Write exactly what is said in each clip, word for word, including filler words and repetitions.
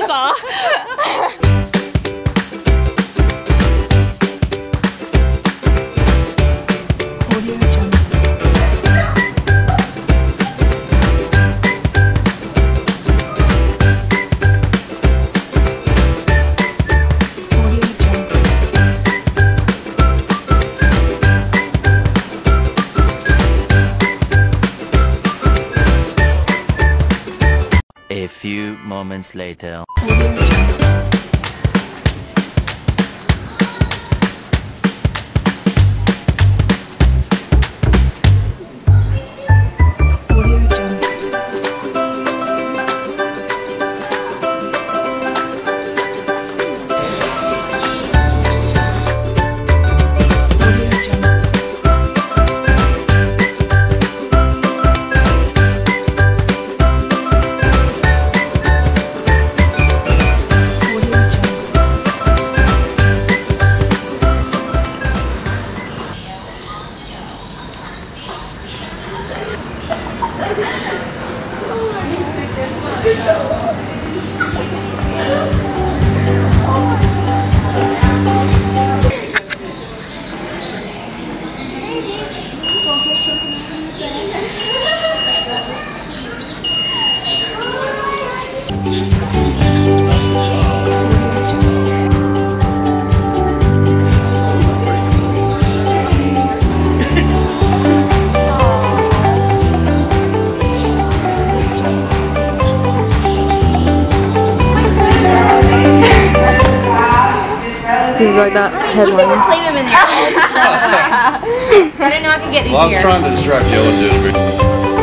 saw. A few moments later. Do you like that headline? Just leave him in there. I didn't know I could get these Well, I was here. trying to distract you. I'll do it.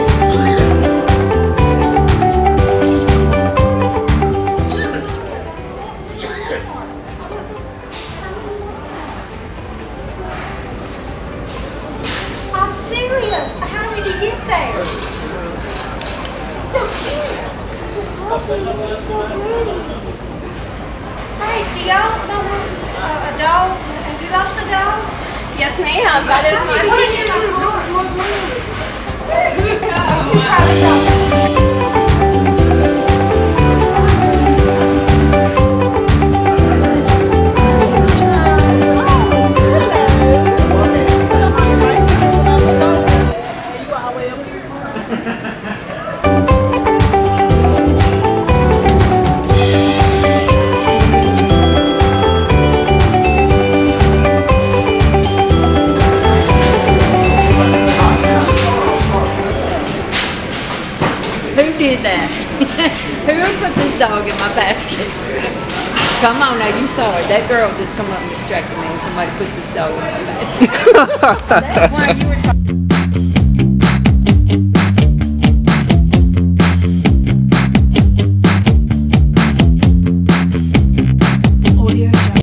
I'm serious. How did he get there? You're so pretty. Hey, do y'all know uh, a dog? Have you lost a dog? Yes, ma'am. That is my pleasure. This is more blue. Here we go. She's probably got Who did that? Who put this dog in my basket? Come on now, you saw it. That girl just come up and distracted me and somebody put this dog in my basket. That's why you were talking.